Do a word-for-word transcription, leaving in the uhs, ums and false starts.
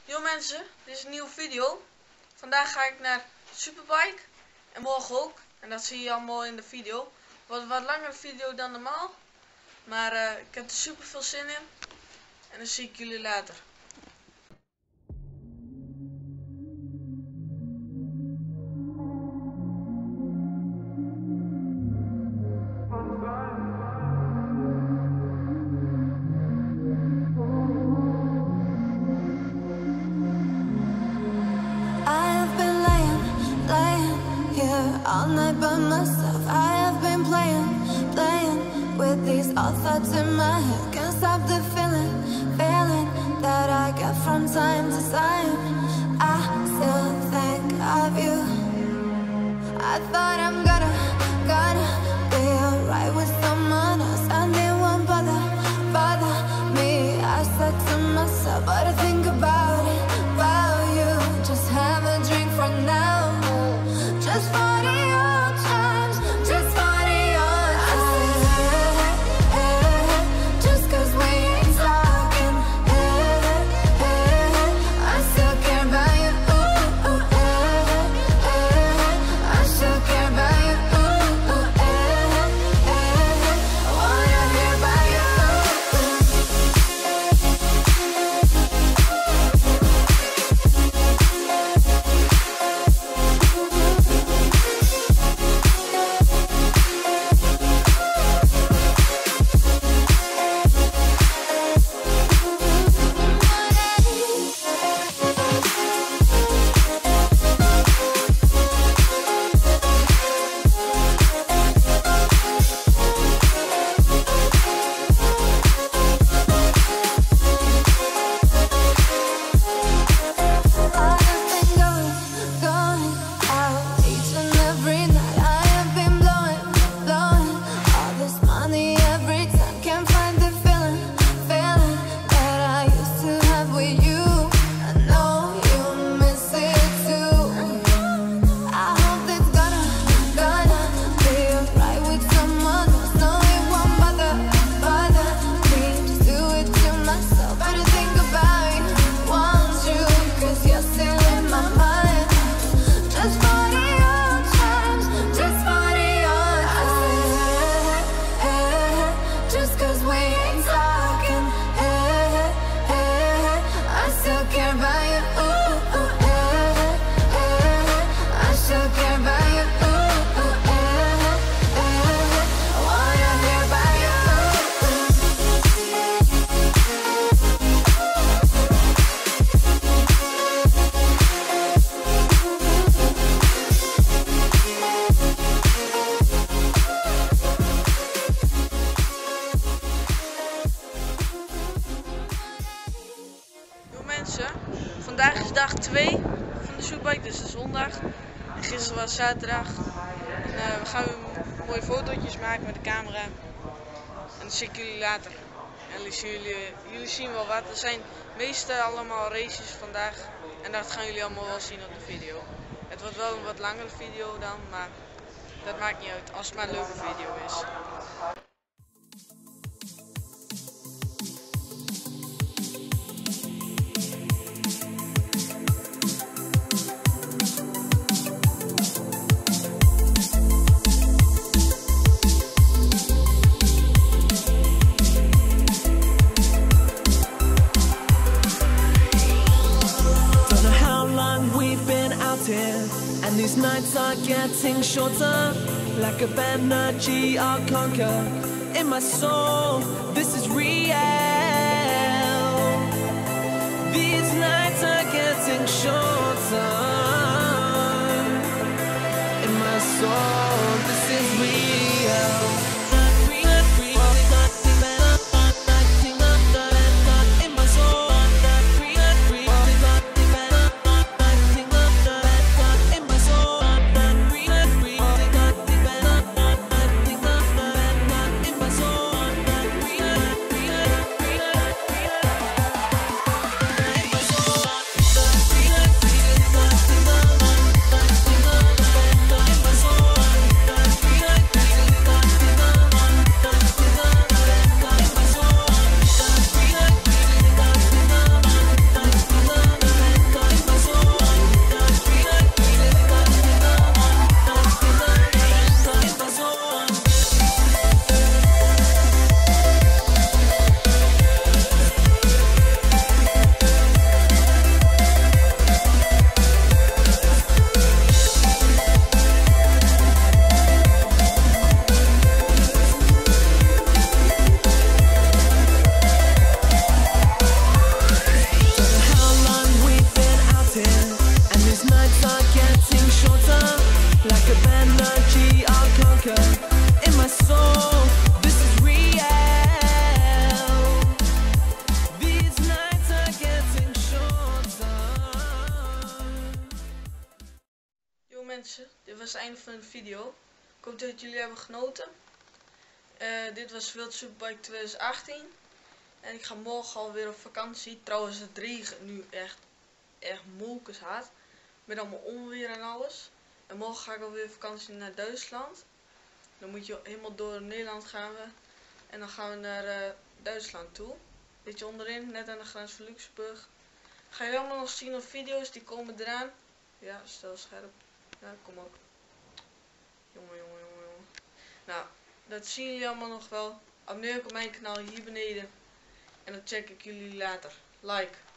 Yo mensen, dit is een nieuwe video. Vandaag ga ik naar Superbike en morgen ook. En dat zie je allemaal in de video. Wordt een wat langere video dan normaal. Maar uh, ik heb er super veel zin in. En dan zie ik jullie later. All night by myself, I have been playing, playing with these all thoughts in my head. Can't stop the feeling, feeling that I get from time to time. I still think of you. I thought I'm gonna, gonna be alright with someone else, and it won't bother, bother me. I said to myself, but I think about it, about you. Just have a drink for now, just for Vandaag is dag twee van de Superbike, dus de zondag. En gisteren was zaterdag. En, uh, we gaan weer mooie fotootjes maken met de camera. En dan zie ik jullie later. En jullie, jullie, jullie zien wel wat. Er zijn meestal allemaal races vandaag. En dat gaan jullie allemaal wel zien op de video. Het wordt wel een wat langere video dan, maar dat maakt niet uit als het maar een leuke video is. And these nights are getting shorter. Lack of energy I'll conquer. In my soul, this is real. These nights are getting shorter. In my soul, this is real. Soul. mensen, dit was het einde van de video. Ik hoop dat jullie hebben genoten. Uh, dit was World Superbike twintig achttien. En ik ga morgen alweer op vakantie. Trouwens, het regent nu echt, echt molkens hard. Met allemaal onweer en alles. En morgen ga ik alweer op vakantie naar Duitsland. Dan moet je helemaal door Nederland gaan we. En dan gaan we naar uh, Duitsland toe. Beetje onderin, net aan de grens van Luxemburg. Ga je allemaal nog zien op video's, die komen eraan. Ja, stel scherp. Ja, kom op. Jongen, jongen, jongen, jongen. Nou, dat zien jullie allemaal nog wel. Abonneer op mijn kanaal hier beneden. En dan check ik jullie later. Like.